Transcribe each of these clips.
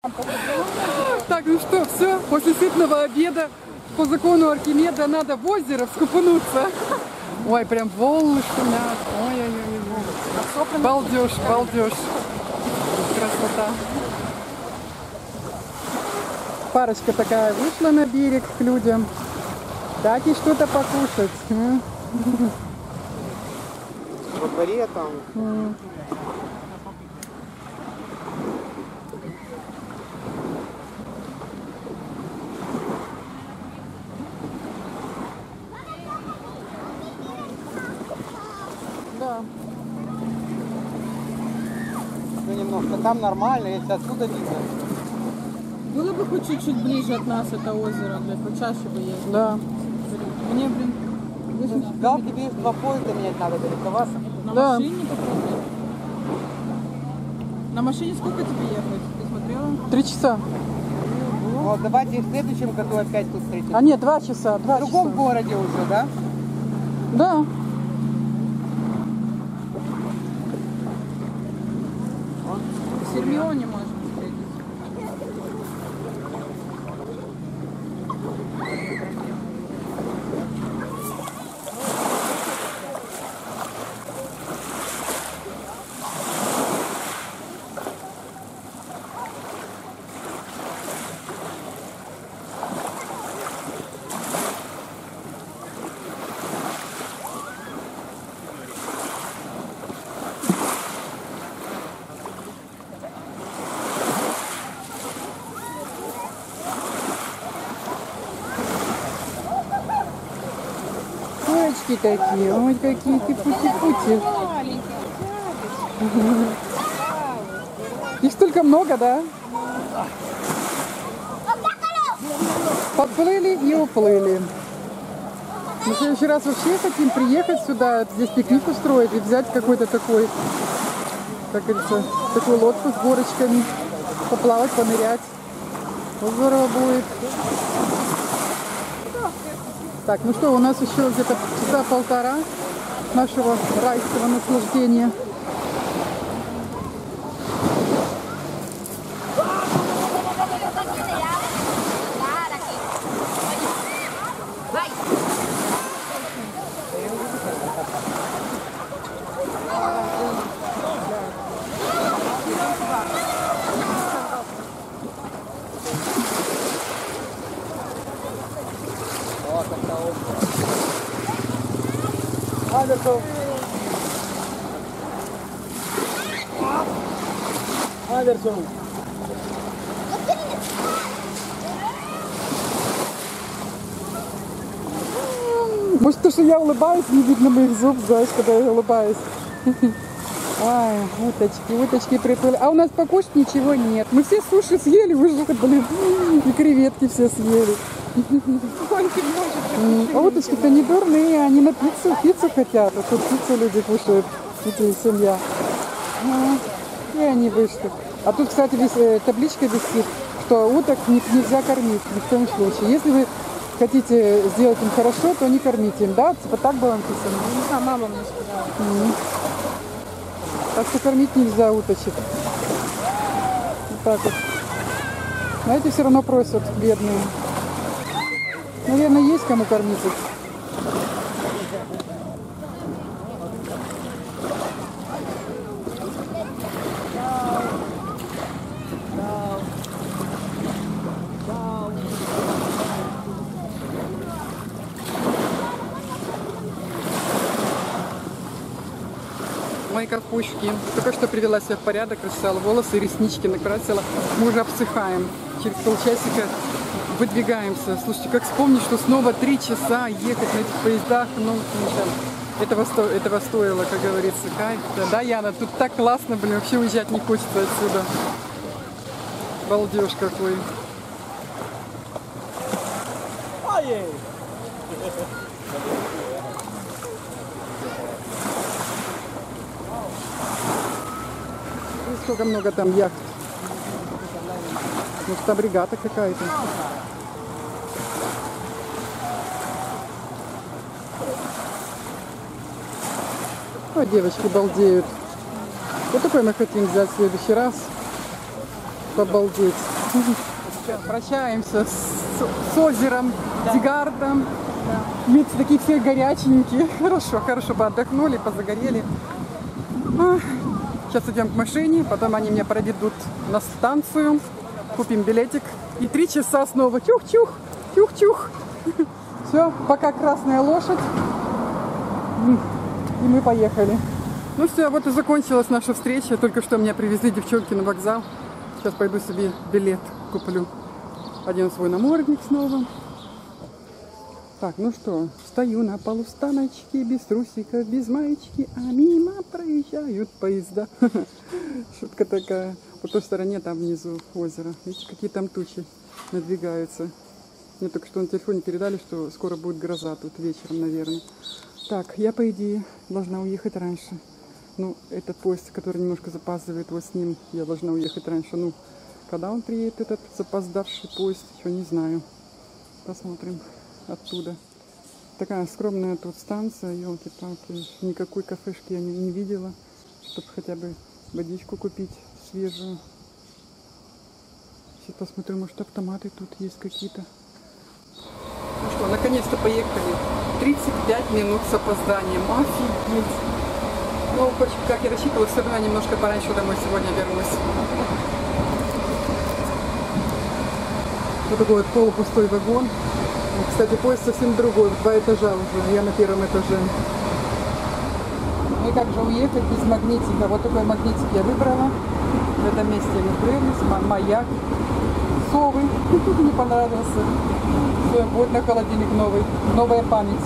Так, ну что, все, после сытного обеда по закону Архимеда надо в озеро скупануться. Ой, прям волны шумят. Ой-ой-ой. Балдеж, балдеж. Красота. Парочка такая вышла на берег к людям. Дать ей что-то покушать. Во дворе там. Да. Ну, немножко там нормально, если отсюда видно. Было бы хоть чуть-чуть ближе от нас это озеро, блядь, почаще бы ездить. Да. Мне, блин, 80 Да, тебе есть 2 поезда менять надо далековато. на Да. машине попробуй. На машине сколько тебе ехать? Ты смотрела? 3 часа. Вот, давайте в следующем году опять тут встретимся. А нет, 2 часа. 2 В другом часа. городе уже, да? Да. В Сермионе можем встретиться. Курочки такие. Ой, какие пути-пути. Их столько много, да? Подплыли и уплыли. Мы в следующий раз вообще хотим приехать сюда, здесь пикник устроить и взять какой-то такой, как говорится, такую лодку с горочками, поплавать, понырять. Вот здорово будет. Так, ну что, у нас еще где-то часа полтора нашего райского наслаждения. Андерсон. Андерсон. Может, то, что я улыбаюсь, не видно моих зуб, знаешь, когда я улыбаюсь. Ай, уточки приплыли. А у нас покушать ничего нет. Мы все суши съели уже, блин, и креветки все съели. А уточки-то не дурные, они на пиццу хотят. А тут пиццу люди кушают, эти семья. И они вышли. А тут, кстати, табличка висит, что уток нельзя кормить ни в коем случае. Если вы хотите сделать им хорошо, то не кормите им, да? Типа так было написано? А, мама мне сказала. Так что кормить нельзя уточек. Вот так вот. Но эти все равно просят, бедные. Наверное, есть кому кормить их. Мои карпучки. Только что привела себя в порядок, расчесала волосы, реснички накрасила. Мы уже обсыхаем. Через полчасика выдвигаемся. Слушайте, как вспомнить, что снова 3 часа ехать на этих поездах, ну, этого стоило, как говорится, кайф. Да, Яна, тут так классно, блин, вообще уезжать не хочется отсюда. Балдеж какой. И сколько много там яхт. Может, там регата какая-то. О, девочки балдеют. Вот такой мы хотим взять в следующий раз. Побалдеть. Прощаемся с озером, с Гардом. Видите, такие все горяченькие. Хорошо, хорошо поотдохнули, позагорели. Сейчас идем к машине, потом они меня проведут на станцию, купим билетик. И 3 часа снова чух-чух, чух-чух. Все, пока красная лошадь. И мы поехали. Ну все, вот и закончилась наша встреча. Только что меня привезли девчонки на вокзал. Сейчас пойду себе билет куплю. Одену свой намордник снова. Так, ну что, стою на полустаночке, без трусиков, без маечки, а мимо проезжают поезда. Шутка такая. По той стороне, там внизу озеро. Видите, какие там тучи надвигаются. Мне только что на телефоне передали, что скоро будет гроза тут вечером, наверное. Так, я, по идее, должна уехать раньше. Ну, этот поезд, который немножко запаздывает, вот с ним я должна уехать раньше. Ну, когда он приедет, этот запоздавший поезд, еще не знаю. Посмотрим оттуда. Такая скромная тут станция, елки-палки. Никакой кафешки я не видела, чтобы хотя бы водичку купить свежую. Сейчас посмотрим, может автоматы тут есть какие-то. Ну что, наконец-то поехали. 35 минут с опозданием. Офигеть. Ну, хоть, как я рассчитывала, все равно я немножко пораньше домой сегодня вернусь. Вот такой вот полупустой вагон. Кстати, поезд совсем другой, 2 этажа уже, я на 1-м этаже. Ну и как же уехать без магнитика? Вот такой магнитик я выбрала. В этом месте я укрылась, маяк, совы. Не понравился. Все, будет на холодильник новый, новая память.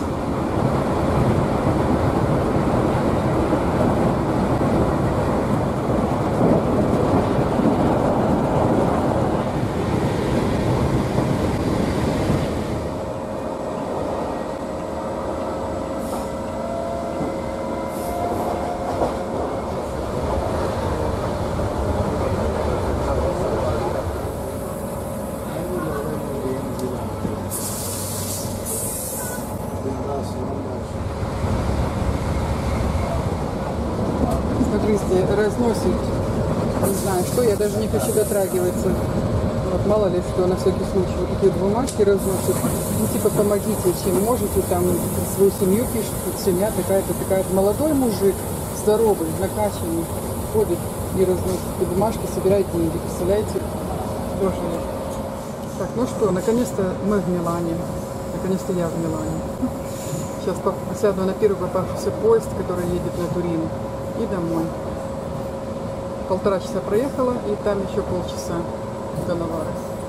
Смотрите, разносит, не знаю что, я даже не хочу дотрагиваться. Вот, мало ли что, на всякий случай. Вот такие бумажки разносят. Ну, типа, помогите, чем можете, там, свою семью пишут, вот семья такая-то, такая-то. Молодой мужик, здоровый, накачанный, ходит и разносит эти бумажки, собирает деньги, представляете? Боже мой. Так, ну что, наконец-то мы в Милане. Наконец-то я в Милане. Сейчас сяду на первый попавшийся поезд, который едет на Турин, и домой. 1,5 часа проехала, и там еще полчаса до Новары.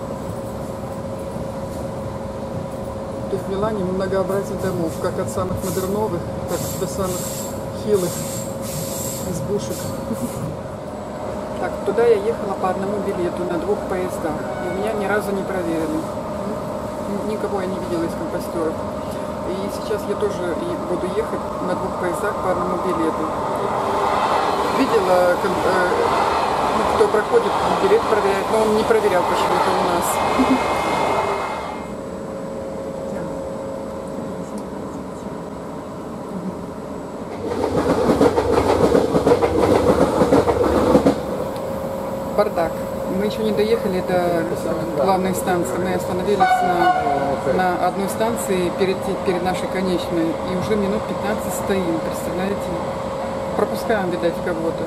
То есть в Милане многообразие домов, как от самых модерновых, так до самых хилых избушек. Так, туда я ехала по одному билету на 2 поездах, и у меня ни разу не проверили. Никого я не видела из компостеров. И сейчас я тоже буду ехать на 2 поездах по одному билету. Видела, кто проходит, билет проверяет, но он не проверял почему-то у нас. Бардак. Мы еще не доехали до главной станции. Мы остановились на одной станции перед нашей конечной. И уже минут 15 стоим, представляете? Пропускаем, видать, кого-то.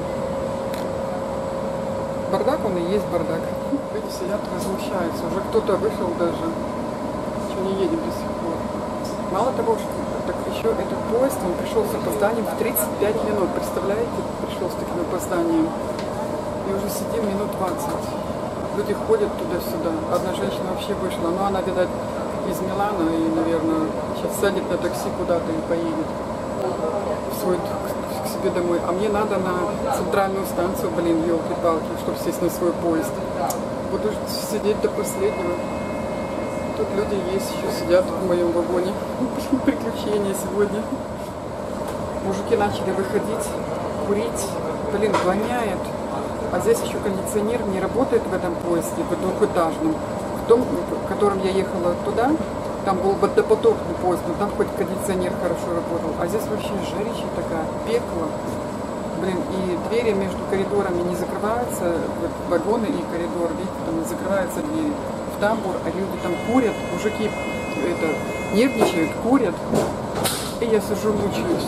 Бардак он и есть бардак. Люди сидят, возмущаются. Уже кто-то вышел даже. Еще не едем до сих пор. Мало того, что так еще этот поезд, он пришел с опозданием в 35 минут. Представляете? Пришел с таким опозданием. И уже сидим минут 20. Люди ходят туда-сюда. Одна женщина вообще вышла. Но она, видать, из Милана и, наверное, сейчас сядет на такси куда-то и поедет в свой, к себе домой. А мне надо на центральную станцию, блин, елки-палки, чтобы сесть на свой поезд. Буду сидеть до последнего. Тут люди есть, еще сидят в моем вагоне. Приключения сегодня. Мужики начали выходить, курить. Блин, воняет. А здесь еще кондиционер не работает в этом поезде, в двухэтажном. В том, в котором я ехала туда, там был допотопный поезд, но там хоть кондиционер хорошо работал. А здесь вообще жарища такая, пекло. Блин, и двери между коридорами не закрываются, вот вагоны и коридор, видите, там не закрываются двери в тамбур, а люди там курят, мужики нервничают, курят, и я сижу, мучаюсь.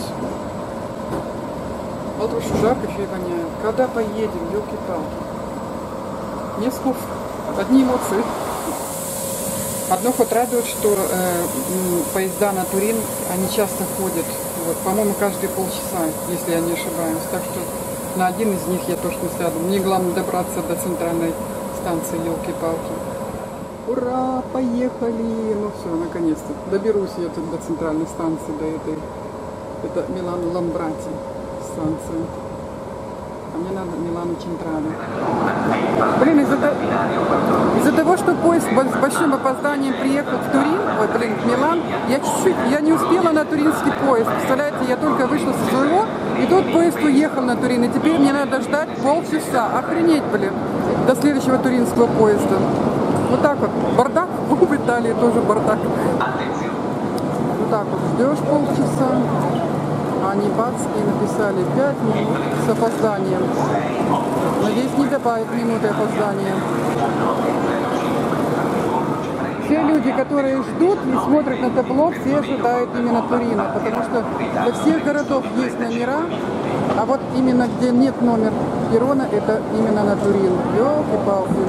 Вот уж жарко еще и воняет. Когда поедем, елки-палки? Нет слов, одни эмоции. Одно хоть радует, что поезда на Турин, они часто ходят, вот, по-моему, каждые полчаса, если я не ошибаюсь. Так что на один из них я точно сяду. Мне главное добраться до центральной станции, елки-палки. Ура, поехали! Ну все, наконец-то. Доберусь я тут до центральной станции, до этой. Это Милано-Ламбрати станция. А мне надо Милано Централе. Блин, из-за того, что поезд с большим опозданием приехал в Турин, в Милан, я не успела на туринский поезд. Представляете, я только вышла со своего, и тот поезд уехал на Турин. И теперь мне надо ждать полчаса. Охренеть, блин, до следующего туринского поезда. Вот так вот. Бардак. В Италии тоже бардак. Вот так вот. Ждешь полчаса. А они бац, и написали 5 минут с опозданием. Надеюсь, не добавят минуты опоздания. Все люди, которые ждут и смотрят на табло, все ожидают именно Турина, потому что для всех городов есть номера, а вот именно где нет номер перрона, это именно на Турин. Ёлки-палки.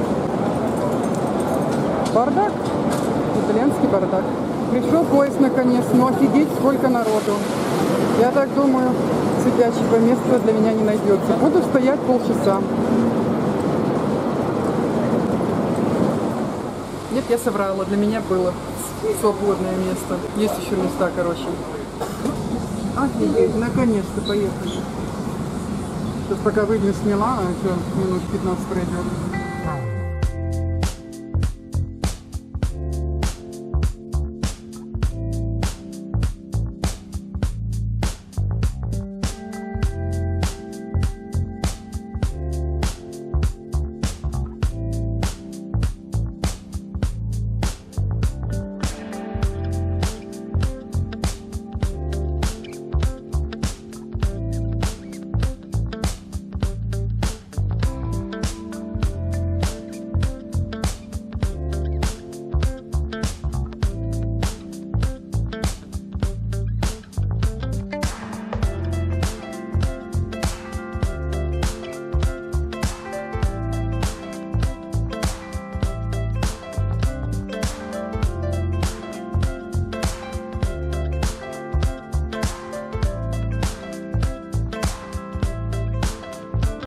Бардак. Итальянский бардак. Пришел поезд наконец, но офигеть, сколько народу. Я так думаю, сидячего места для меня не найдется. Буду стоять полчаса. Нет, я соврала. Для меня было свободное место. Есть еще места, короче. Офигеть, наконец-то поехали. Сейчас пока выйдем с Милана, еще минут 15 пройдем.